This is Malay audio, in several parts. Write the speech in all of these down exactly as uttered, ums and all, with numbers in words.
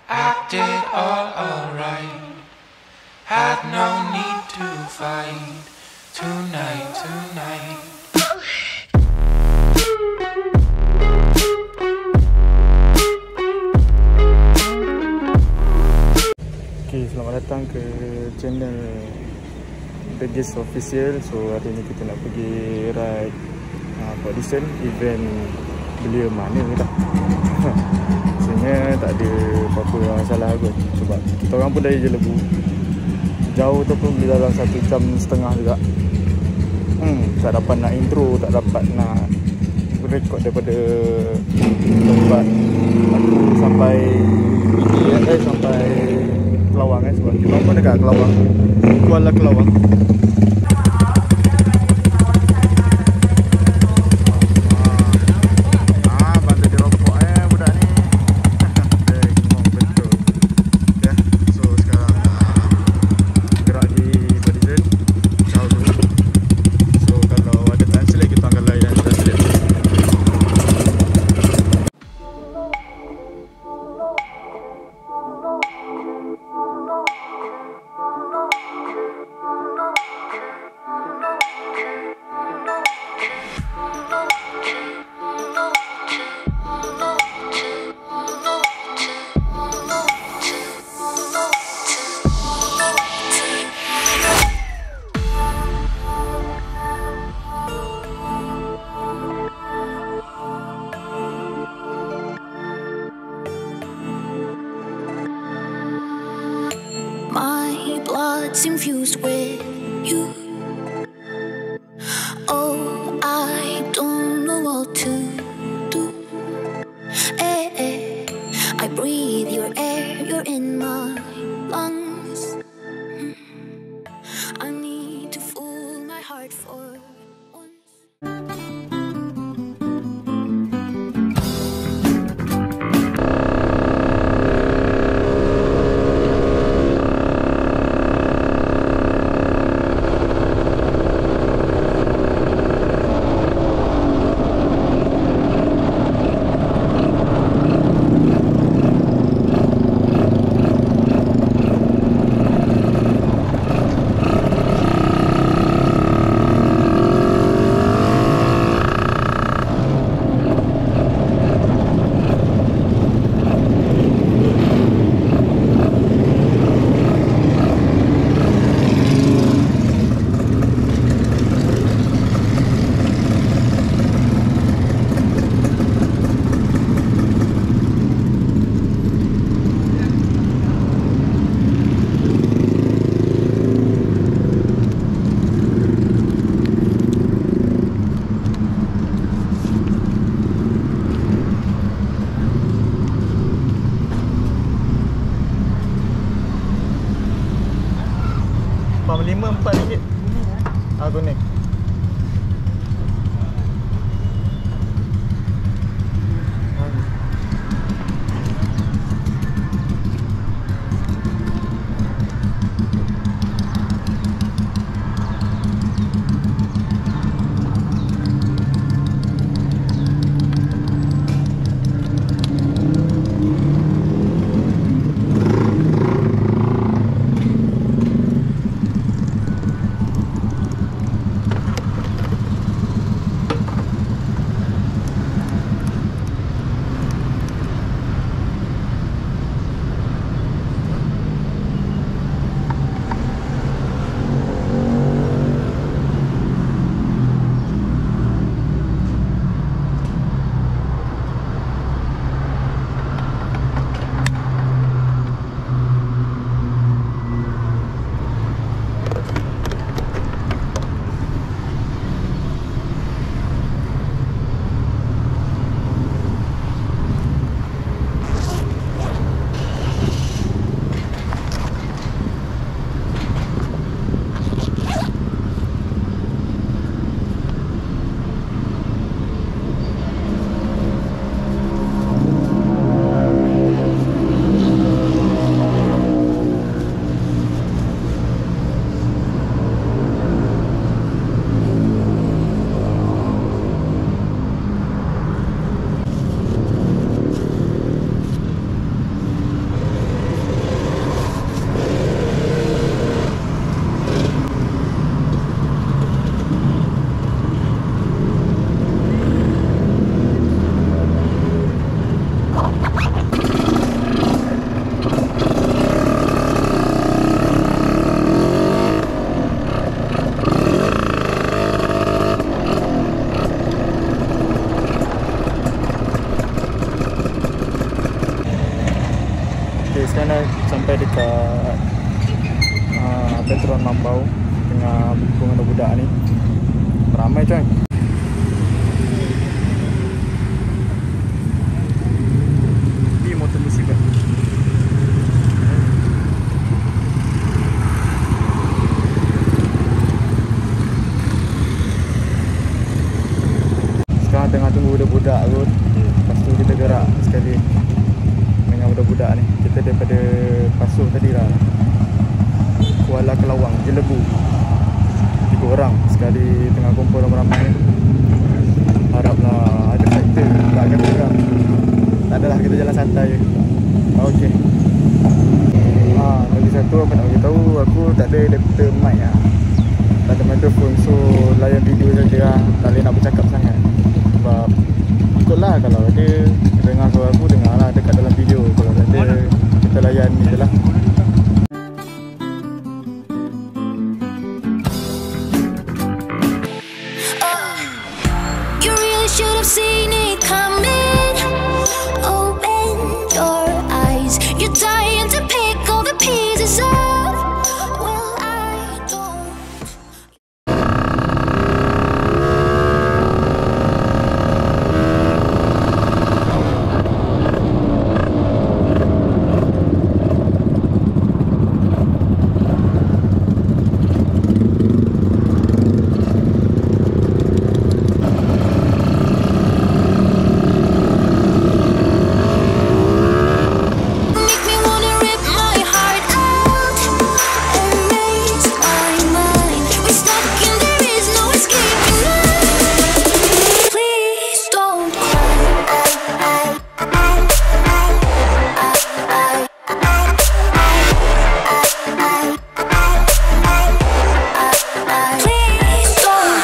I did all alright. Had no need to fight tonight, tonight. Okay, selamat datang ke channel The Gaze Official. So hari ni kita nak pergi ride uh, audition event belia mana ni dah. Sebenarnya tak ada apa-apa masalah pun, sebab kita orang pun dari Jelebu. Jauh tu pun dalam satu jam setengah juga. Hmm, tak dapat nak intro, tak dapat nak record daripada tempat aku sampai eh, sampai Kelawang eh, sebab kita pun dekat Kelawang, Kuala Kelawang. My blood's infused with you. Oh, I don't know what to do. Eh, eh. I breathe your air, you're in my lungs. Mm. I need to fool my heart for once. lima empat ringgit aku ni. sekarang sampai dekat uh, Petron Mambau tengah berkumpul dengan budak ni. Ramai coy. Ni motor musibah. Sekarang tengah tunggu budak-budak kot. Lepas tu kita gerak sekali dengan budak-budak ni. Kita daripada Pasuh tadi lah, Kuala Kelawang, Jelebu. Tiga orang sekali tengah kumpul ramai-ramai ni. Haraplah ada factor, tak akan kurang. Tak adalah, kita jalan santai je. Okey. Ha, lagi satu apa nak beritahu, aku tak ada adapter mic lah. Tak ada mikrofon, so layan video saja lah. Tak boleh nak bercakap sangat. Sebab ikutlah, kalau ada dengar suara aku, dengar lah dekat dalam video. Kalau tak ada, kita layan ni je lah. You really should have seen it coming. Open your eyes. You're dying to pick all the pieces up. Well, I don't. Make me wanna rip my heart out, erase my mind. We're stuck and there is no escaping now. Please don't cry. Please don't.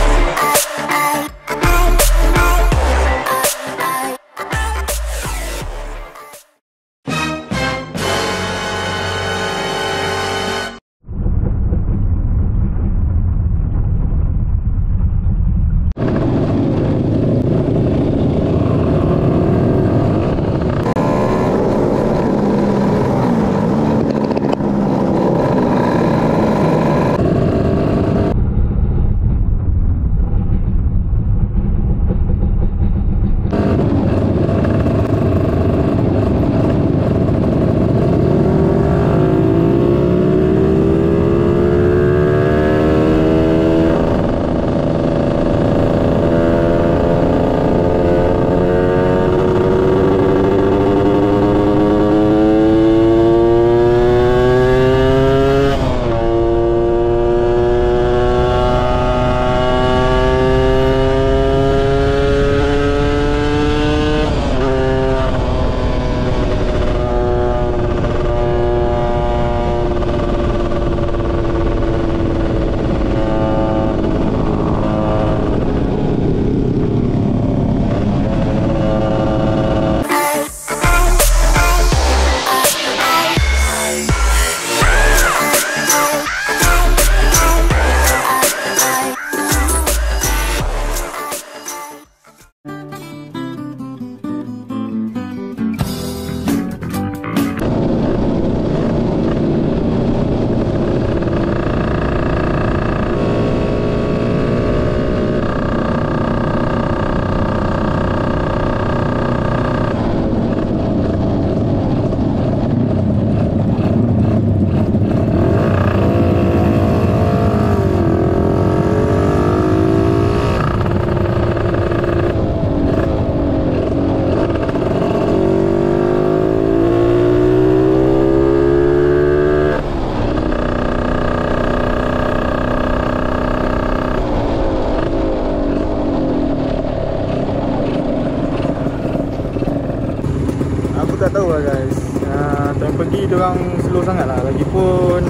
Tak tahu lah guys, uh, time pergi diorang slow sangat lah. Lagipun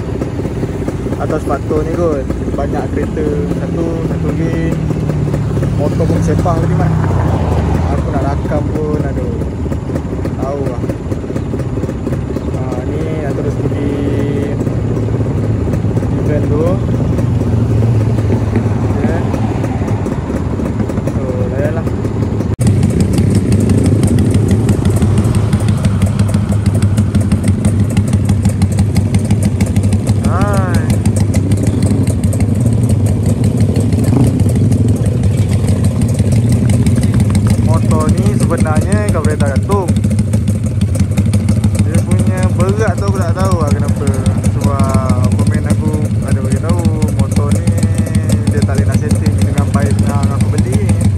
atas Pato ni kot banyak kereta. Satu Satu lagi motor pun sepang tadi mat. Aku nak rakam pun aduh, tahu lah. uh, Ni nak terus pergi event tu. Okay. So layan lah. Masalahnya kau boleh tak gantung. Dia punya berat tu aku tak tahu lah kenapa. Sebab pemain aku ada bagi tahu motor ni dia tak boleh nak setting dengan baik yang aku beli.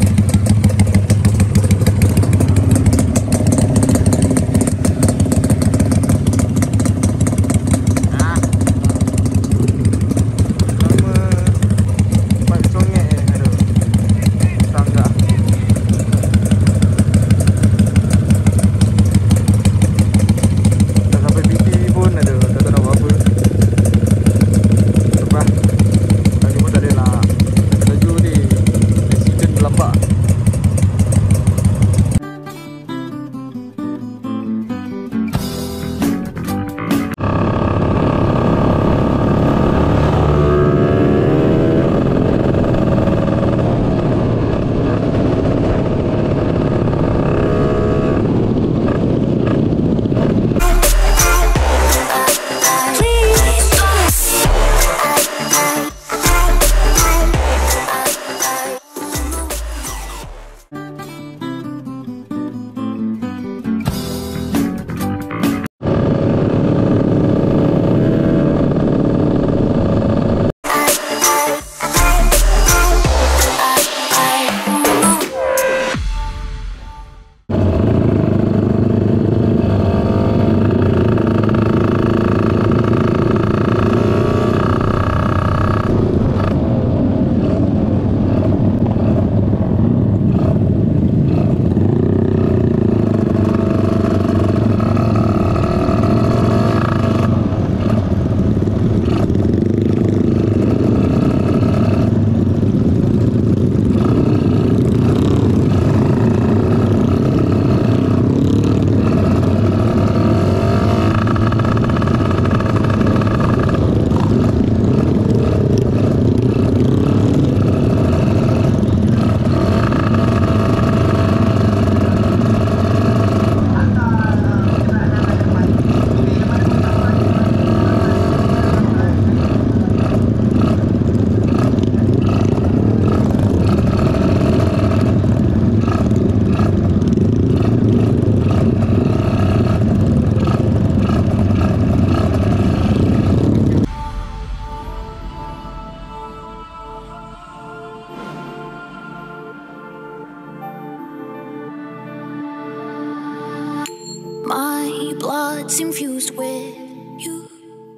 My blood's infused with you.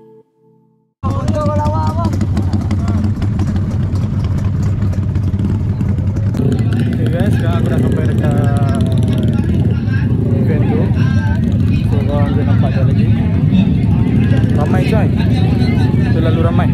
Okay guys, sekarang aku dah sampai dekat event tu. So korang boleh nampak dah lagi ramai coy. Terlalu ramai.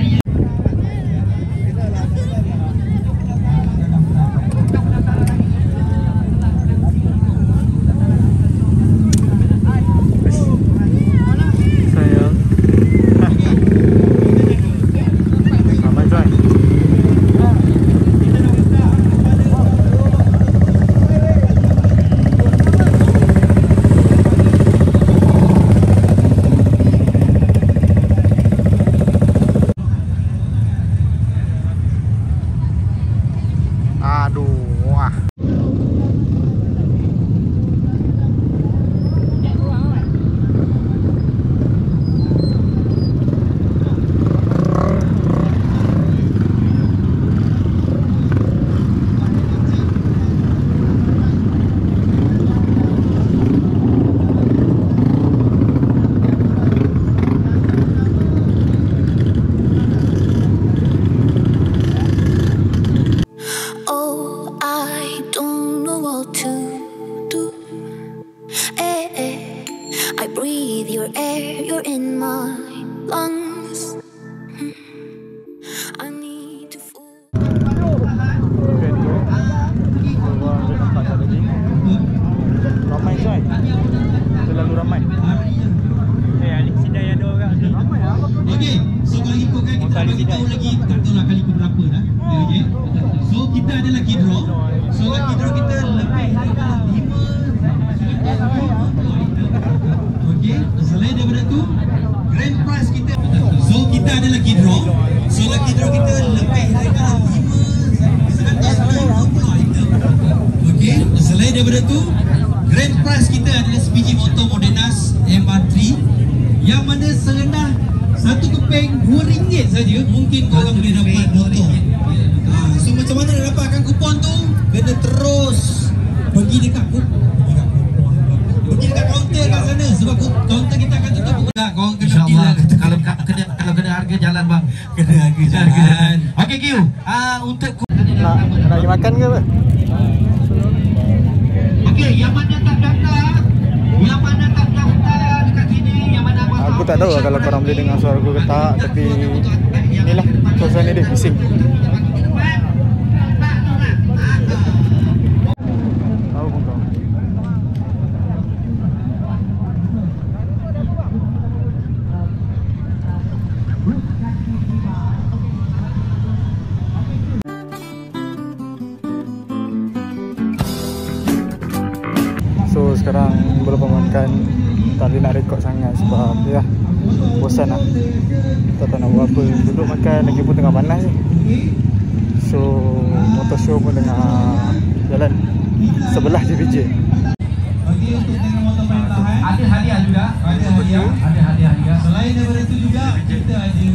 I breathe your air, you're in my lungs. I need to fall. Ramai coy. Terlalu ramai. Eh, Alik Sidai ada orang ni. Ramai ah. Okey, so kalau ikutkan kita bagi tahu lagi tak tahu lah kali ke berapa dah. Okey. So kita ada lucky draw. So lucky draw kita lebih lima. Okey, selain daripada tu grand prize kita. So kita ada lucky draw. So lucky draw kita lebih daripada lima seratus lima puluh item. Okey, selain daripada tu Grand prize kita adalah sebiji motor Modenas M R tiga yang mana serendah satu keping dua ringgit saja mungkin korang boleh dapat motor. Ha, so macam mana nak dapatkan kupon tu? Kena terus pergi dekat kupon. Pergi dekat kaunter kat sana sebab kaunter kita akan tutup pukul dah. Korang kena InsyaAllah kalau kena kalau kena harga jalan bang. kena harga jalan. Okey Q. Ah untuk Nak nak pergi makan ke apa? okey yang mana tak daftar, yang mana tak daftar dekat sini, yang mana Aku tak tahu lah kalau korang boleh dengar suara aku ke tak, tapi inilah suasana dia, bising. Tahu pun kau. So sekarang belum makan, tak boleh nak rekod sangat sebab ya bosan lah, tak tahu nak buat apa. Duduk makan lagi pun tengah panas ni. So motor show pun tengah jalan sebelah J P J. Bagi untuk tengah motor perintahan ada hadiah juga. ada hadiah. Ada hadiah-hadiah. Selain daripada itu juga kita ada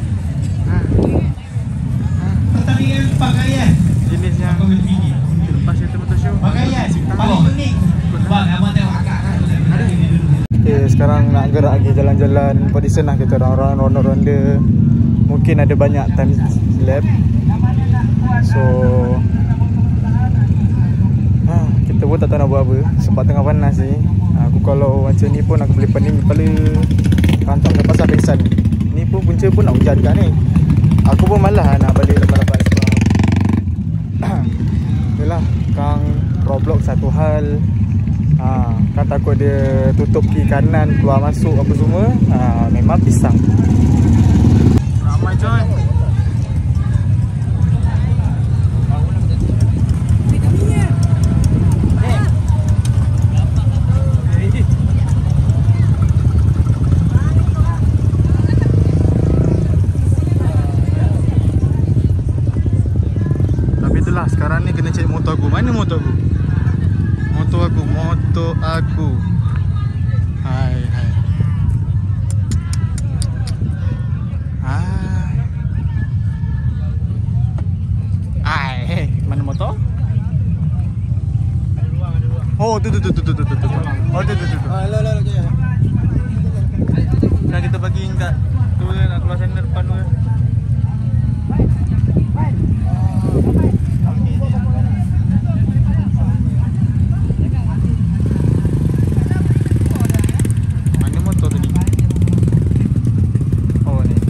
pertandingan pakaian. Jenis yang Pakaian tinggi. lepas itu motor show. Pakaian paling unik. Bang, abang tengok akak kan. Okay, sekarang nak gerak lagi jalan-jalan Padison lah kita orang-orang ronda-ronda. Mungkin ada banyak time lap. So ha, kita pun tak tahu nak buat apa sebab tengah panas ni. Aku kalau macam ni pun aku boleh pening kepala, rantau dah pasal pingsan. Ni pun punca pun nak hujan kat ni. Aku pun malas nak balik lepas-lepas sebab yalah, kang Roblox satu hal. Ha, kan takut dia tutup kiri kanan keluar masuk apa semua. Ha, memang pisang. Ramai coy. Tapi itulah sekarang ni kena cari motor aku. Mana motor aku? Motor aku, motor aku. Hai, hai. Hai. Hai, hey, mana motor? Ada ruang, ada ruang. Oh, tu tu tu tu tu tu tu. tu. Oh, tu tu tu. tu. Ah, lah lah okey. Dah kita bagi kat tu je nak keluar sana depan tu je. Mana motor tadi? Oh ni.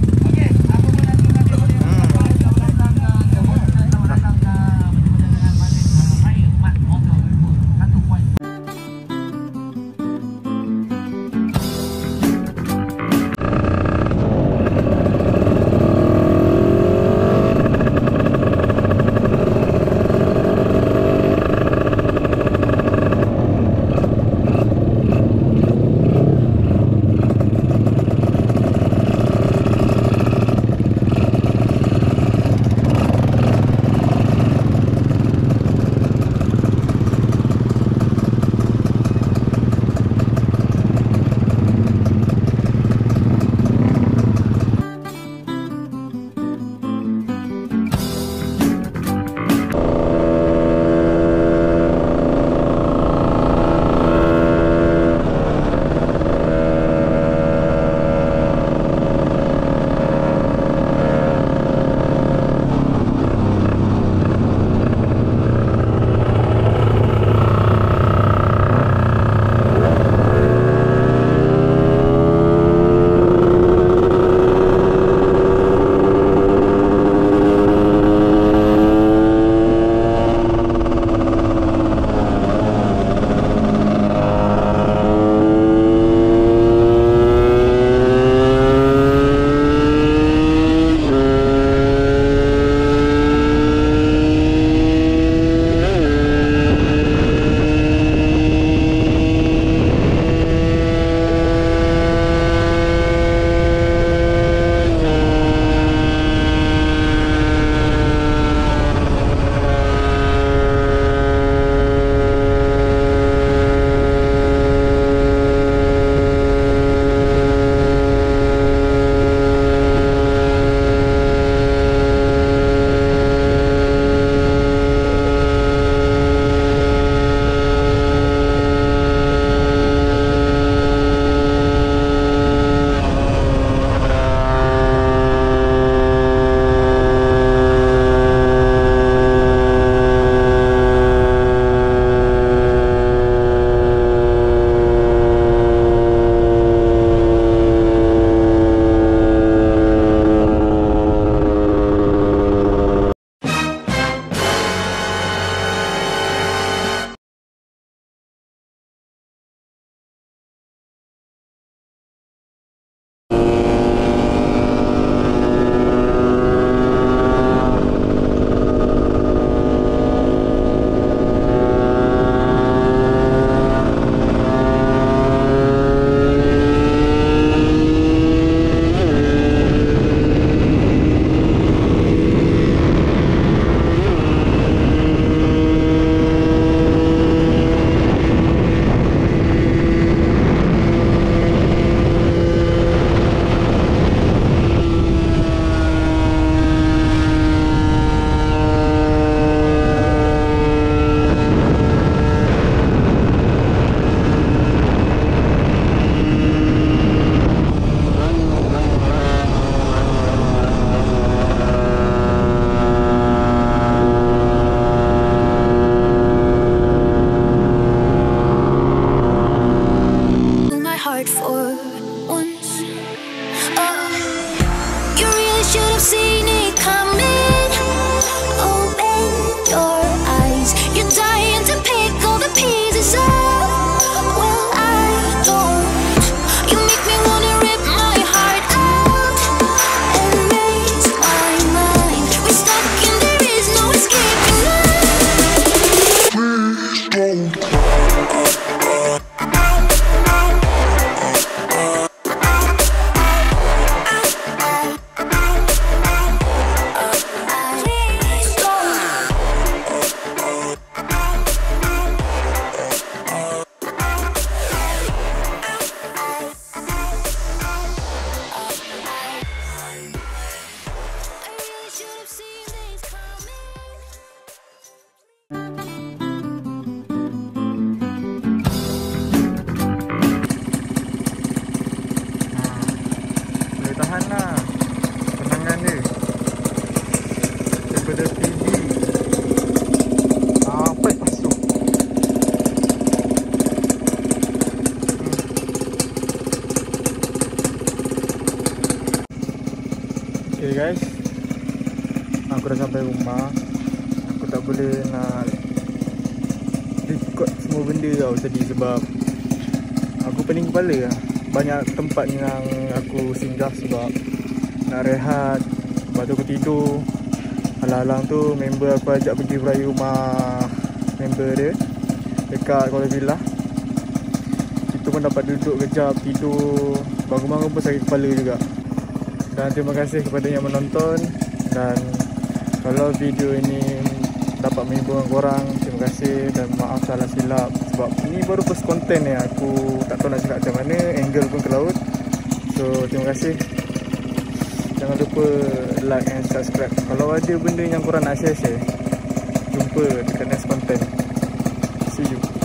Okay guys, aku dah sampai rumah. Aku tak boleh nak record semua benda tau tadi sebab aku pening kepala lah. Banyak tempat yang aku singgah sebab nak rehat. Lepas tu aku tidur. Alang-alang tu member aku ajak pergi beraya rumah member dia dekat Kuala Villa. Kita pun dapat duduk kejap, tidur. Bangun-bangun pun sakit kepala juga. Dan terima kasih kepada yang menonton. Dan kalau video ini dapat menghibur korang, terima kasih. Dan maaf salah silap sebab ini baru first content ni. Aku tak tahu nak cakap macam mana, angle pun ke laut. So terima kasih. Jangan lupa like and subscribe. Kalau ada benda yang korang nak share-share, jumpa dekat next content. See you.